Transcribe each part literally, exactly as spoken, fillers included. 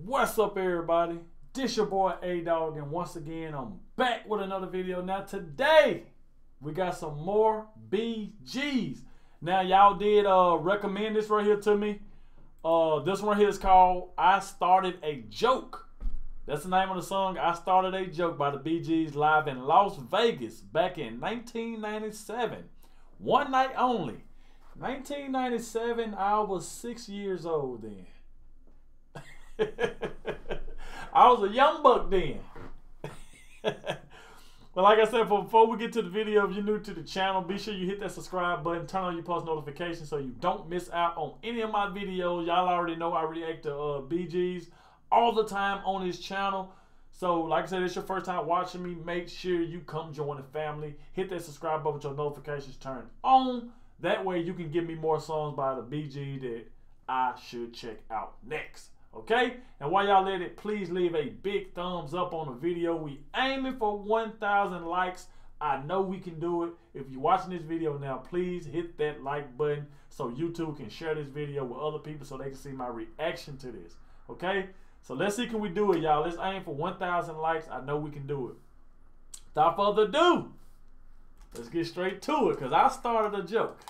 What's up, everybody? This your boy A-Dog, and once again I'm back with another video. Now today we got some more B Gs. Now y'all did uh recommend this right here to me. Uh this one here is called I Started a Joke. That's the name of the song, I Started a Joke, by the B Gs, live in Las Vegas back in nineteen ninety-seven. One night only. nineteen ninety-seven, I was six years old then. I was a young buck then. But like I said, before we get to the video, if you're new to the channel, be sure you hit that subscribe button, turn on your post notifications so you don't miss out on any of my videos. Y'all already know I react to uh, B Gs all the time on this channel. So like I said, it's your first time watching me, make sure you come join the family. Hit that subscribe button with your notifications turned on. That way you can give me more songs by the B G that I should check out next. Okay? And while y'all at it, please leave a big thumbs up on the video. We aiming for one thousand likes. I know we can do it. If you're watching this video now, please hit that like button so YouTube can share this video with other people so they can see my reaction to this. Okay? So let's see, can we do it, y'all? Let's aim for one thousand likes. I know we can do it. Without further ado, let's get straight to it because I started a joke.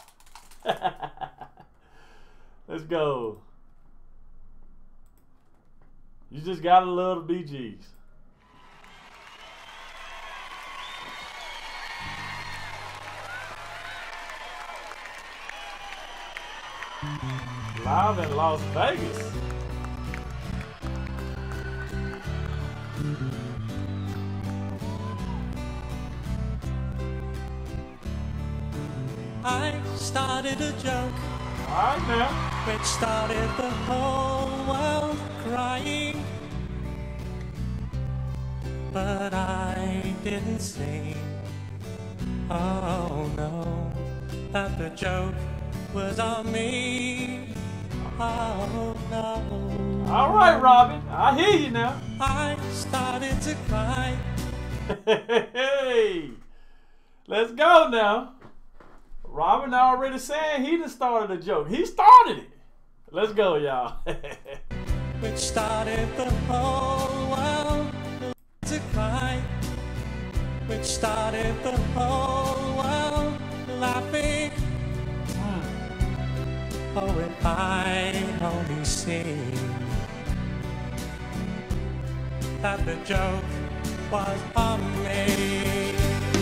Let's go. You just gotta love the B Gs. Live in Las Vegas. I started a joke. Alright now. Which started the whole world crying. But I didn't say, oh no, that the joke was on me. Oh no. Alright, Robin, I hear you now. I started to cry. Hey, let's go now. Robin already saying he done started a joke. He started it. Let's go, y'all. Which started the whole world to cry. Which started the whole world laughing. Mm. Oh, if I'd only seen that the joke was on me.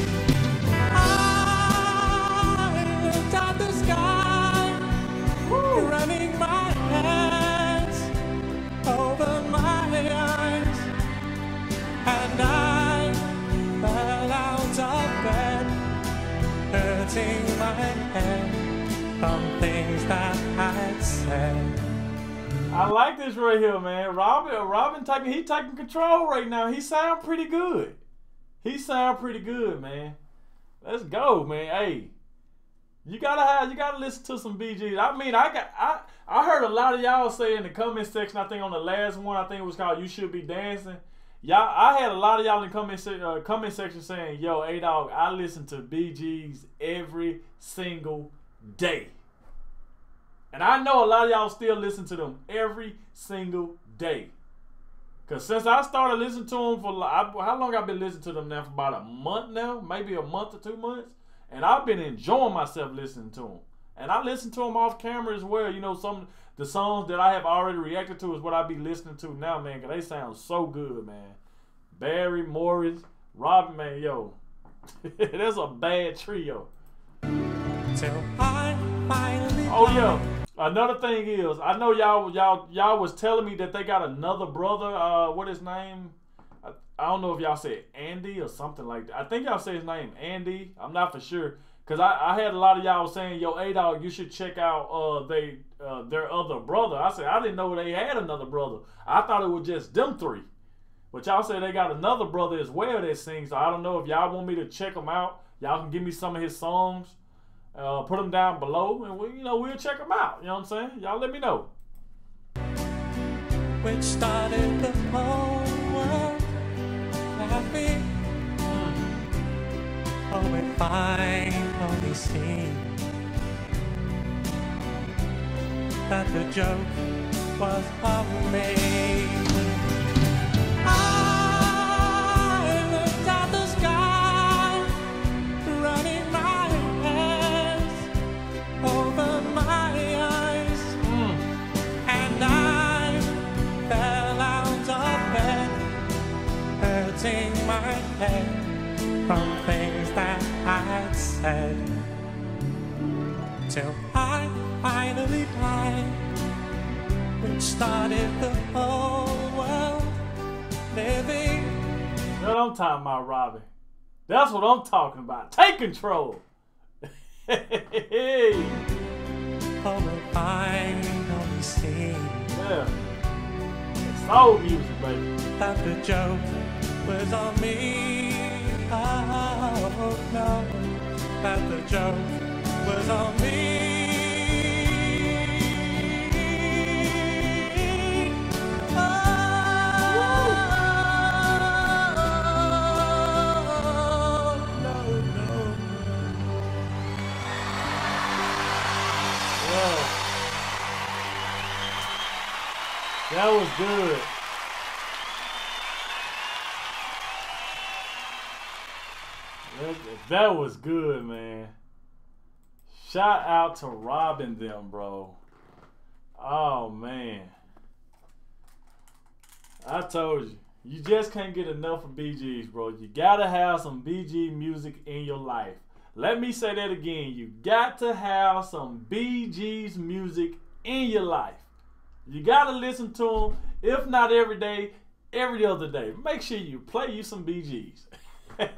The sky, woo, running my hands over my eyes, and I fell out of bed, hurting my head from things that I'd said. I like this right here, man. Robin, Robin taking, he taking control right now. He sound pretty good. He sound pretty good, man. Let's go, man. Hey. You gotta have, you gotta listen to some B Gs. I mean, I got, I, I heard a lot of y'all say in the comment section. I think on the last one, I think it was called "You Should Be Dancing." Y'all, I had a lot of y'all in the comment se uh, comment section saying, "Yo, A-Dog, I listen to B Gs every single day," and I know a lot of y'all still listen to them every single day. Cause since I started listening to them for, I, how long I've been listening to them now? For about a month now, maybe a month or two months. And I've been enjoying myself listening to them. And I listen to them off camera as well. You know, some the songs that I have already reacted to is what I be listening to now, man. Because they sound so good, man. Barry, Morris, Robin, man, yo. That's a bad trio. Till I finally oh, yeah. Another thing is, I know y'all y'all y'all was telling me that they got another brother. Uh, what his name? I don't know if y'all said Andy or something like that. I think y'all say his name Andy. I'm not for sure. Because I, I had a lot of y'all saying, yo, A-Dog, you should check out uh, they uh, their other brother. I said, I didn't know they had another brother. I thought it was just them three. But y'all said they got another brother as well that sings. So I don't know if y'all want me to check him out. Y'all can give me some of his songs. Uh, put them down below. And, we, you know, we'll check them out. You know what I'm saying? Y'all let me know. Which started the whole world laughing. Oh, if I only see that the joke was on me. head from things that I'd said, till I finally died, which started the whole world living. That's what I'm talking about, Robbie. That's what I'm talking about. Take control. Hey. For we finally see Yeah. It's soul music, baby. that the joke was on me. Oh no, that the joke was on me. That was good. That, that was good, man. Shout out to Robin them, bro. Oh, man. I told you. You just can't get enough of B Gs, bro. You gotta have some B G music in your life. Let me say that again. You got to have some B G's music in your life. You gotta listen to them, if not every day, every other day. Make sure you play you some B Gs.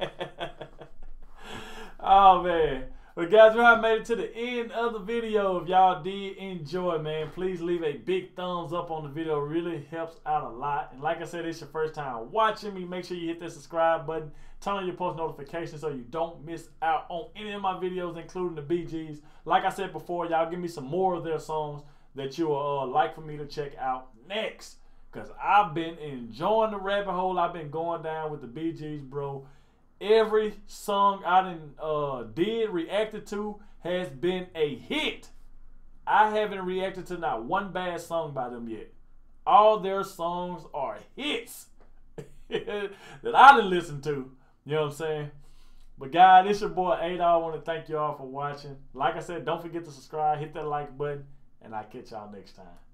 Oh, man. Well, guys, we have made it to the end of the video. If y'all did enjoy, man, please leave a big thumbs up on the video. It really helps out a lot. And like I said, it's your first time watching me. Make sure you hit that subscribe button. Turn on your post notifications so you don't miss out on any of my videos, including the B Gs. Like I said before, y'all give me some more of their songs that you will uh, like for me to check out next. Because I've been enjoying the rabbit hole I've been going down with the B Gs, bro. Every song I done, uh, did, reacted to, has been a hit. I haven't reacted to not one bad song by them yet. All their songs are hits that I done listened to. You know what I'm saying? But guys, it's your boy Ada. I want to thank you all for watching. Like I said, don't forget to subscribe, hit that like button, and I'll catch y'all next time.